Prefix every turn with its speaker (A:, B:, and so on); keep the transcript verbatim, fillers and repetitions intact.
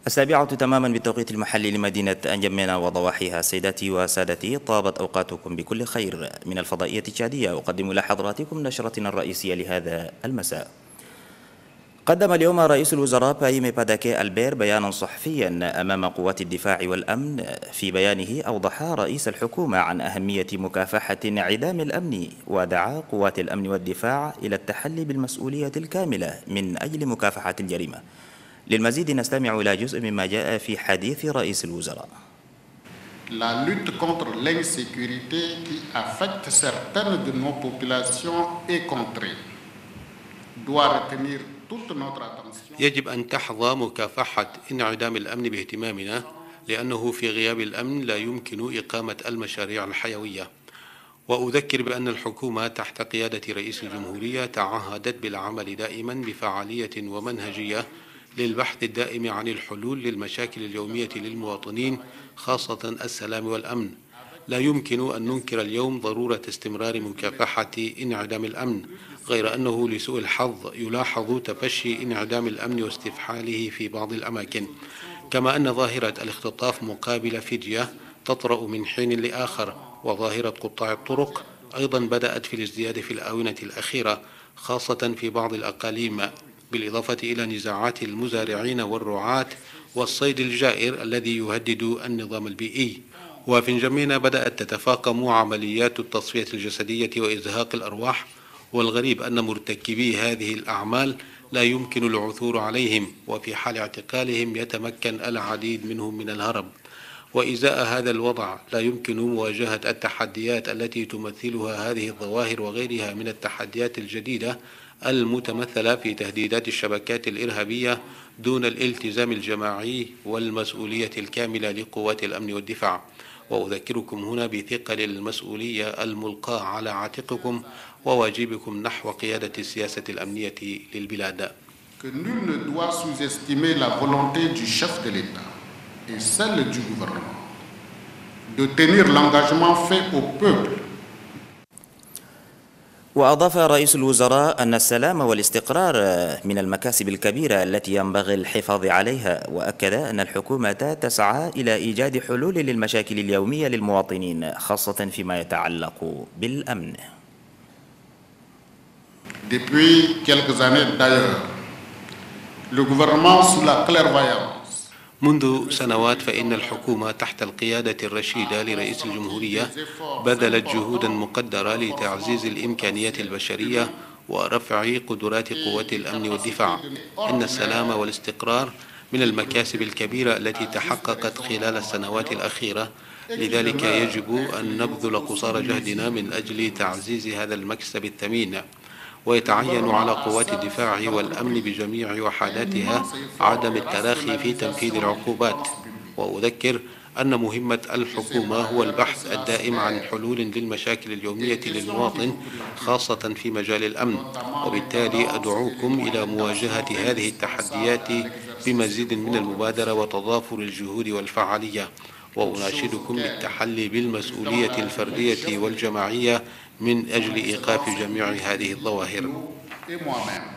A: السابعة تماما بالتوقيت المحلي لمدينة أنجمينا وضواحيها. سيداتي وسادتي، طابت أوقاتكم بكل خير. من الفضائية التشادية أقدم إلى حضراتكم نشرتنا الرئيسية لهذا المساء. قدم اليوم رئيس الوزراء بايمي باداكي ألبير بيانا صحفيا أمام قوات الدفاع والأمن. في بيانه أوضح رئيس الحكومة عن أهمية مكافحة انعدام الأمن، ودعا قوات الأمن والدفاع إلى التحلي بالمسؤولية الكاملة من أجل مكافحة الجريمة. للمزيد نستمع إلى جزء مما جاء في حديث رئيس الوزراء.
B: La lutte contre l'insécurité qui affecte certaines de nos populations est contrée. Doit retenir toute notre attention.
C: يجب أن تحظى مكافحة انعدام الأمن باهتمامنا، لأنه في غياب الأمن لا يمكن إقامة المشاريع الحيوية. وأذكر بأن الحكومة تحت قيادة رئيس الجمهورية تعهدت بالعمل دائما بفعالية ومنهجية للبحث الدائم عن الحلول للمشاكل اليومية للمواطنين، خاصة السلام والأمن. لا يمكن أن ننكر اليوم ضرورة استمرار مكافحة انعدام الأمن، غير أنه لسوء الحظ يلاحظ تفشي انعدام الأمن واستفحاله في بعض الأماكن، كما أن ظاهرة الاختطاف مقابل فدية تطرأ من حين لآخر. وظاهرة قطاع الطرق أيضا بدأت في الازدياد في الآونة الأخيرة، خاصة في بعض الأقاليم، بالإضافة إلى نزاعات المزارعين والرعاة والصيد الجائر الذي يهدد النظام البيئي. وفي نجمينا بدأت تتفاقم عمليات التصفية الجسدية وإزهاق الأرواح، والغريب أن مرتكبي هذه الأعمال لا يمكن العثور عليهم، وفي حال اعتقالهم يتمكن العديد منهم من الهرب. وإزاء هذا الوضع لا يمكن مواجهة التحديات التي تمثلها هذه الظواهر وغيرها من التحديات الجديدة المتمثلة في تهديدات الشبكات الإرهابية دون الالتزام الجماعي والمسؤولية الكاملة لقوات الأمن والدفاع. وأذكركم هنا بثقل المسؤولية الملقاة على عاتقكم وواجبكم نحو قيادة السياسة الأمنية للبلاد.
B: Que nul ne doit sous-estimer la volonté du chef de l'État et celle du gouvernement de tenir l'engagement fait au peuple.
A: وأضاف رئيس الوزراء أن السلام والاستقرار من المكاسب الكبيرة التي ينبغي الحفاظ عليها، وأكد أن الحكومة تسعى إلى إيجاد حلول للمشاكل اليومية للمواطنين، خاصة فيما يتعلق بالأمن.
B: Depuis quelques années d'ailleurs, le gouvernement sous la clairvoyance
C: منذ سنوات فإن الحكومة تحت القيادة الرشيدة لرئيس الجمهورية بذلت جهودا مقدرة لتعزيز الإمكانيات البشرية ورفع قدرات قوات الأمن والدفاع. إن السلام والاستقرار من المكاسب الكبيرة التي تحققت خلال السنوات الأخيرة، لذلك يجب أن نبذل قصارى جهدنا من أجل تعزيز هذا المكسب الثمين. ويتعين على قوات الدفاع والأمن بجميع وحداتها عدم التراخي في تنفيذ العقوبات. وأذكر أن مهمة الحكومة هو البحث الدائم عن حلول للمشاكل اليومية للمواطن، خاصة في مجال الأمن. وبالتالي أدعوكم إلى مواجهة هذه التحديات بمزيد من المبادرة وتضافر الجهود والفعالية. وأناشدكم بالتحلي بالمسؤولية الفردية والجماعية من أجل إيقاف جميع هذه الظواهر.